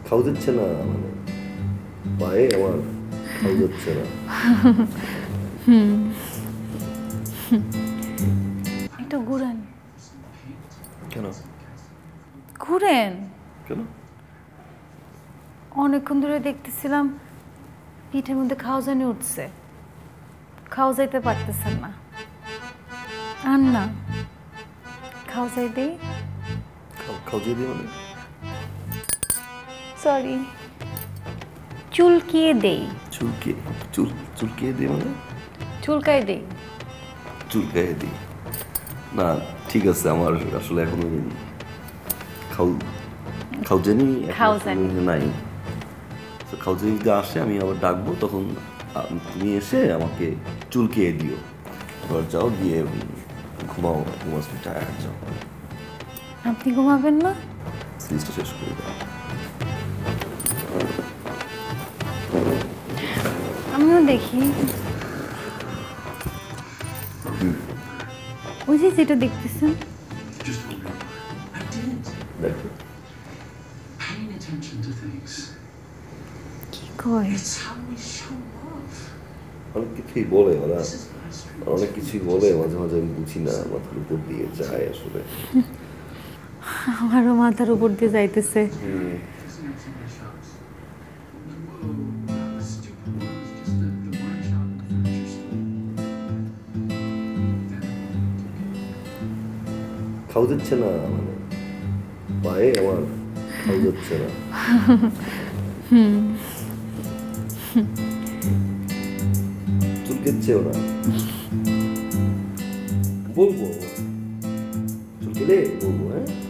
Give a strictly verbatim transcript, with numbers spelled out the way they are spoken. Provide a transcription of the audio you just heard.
খাওয়া যাচ্ছে না মানে পায়ে আমার খাওয়া যাচ্ছে না। একটু ঘুরেন। কেন ঘুরেন? কেন? অনেকক্ষণ ধরে দেখতেছিলাম পিঠের মধ্যে খাওয়া জানি উঠছে, খাওয়া যাইতে পারতেছেন না। আর না খাওয়া যাই দেই। খাওয়া যাই দিই মানে সরি, চুলকিয়ে দেই। চুলকিয়ে চুল চুলকিয়ে দিই মানে চুলকাই দেই। চুলকাই দিই না, ঠিক আছে। আমার আসলে এখনো খাও খাও জানি নাই। তো খাও জানি যদি আসে আমি আবার ডাকবো, তখন তুমি এসে আমাকে চুলকিয়ে দিও। এবার যাও গিয়ে ঘুমাও, ঘুমাও টায়ার যাও। আপনি ঘুমাবেন না? সিরিজটা শেষ করে দাও। আমিও দেখি। ওই যে যেটা দেখতেছেন দেখো কি কয়, অনেক কিছুই বলে ওরা, অনেক কিছুই বলে মাঝে মাঝে আমি বুঝি না, মাথার উপর দিয়ে যায় আসলে। আমারও মাথার উপর দিয়ে যাইতেছে। খাওয়া যাচ্ছে না মানে পায়ে আমার খাওয়া যাচ্ছে না। চুলকেছেও না, বলবো চুলকেলে বলবো। হ্যাঁ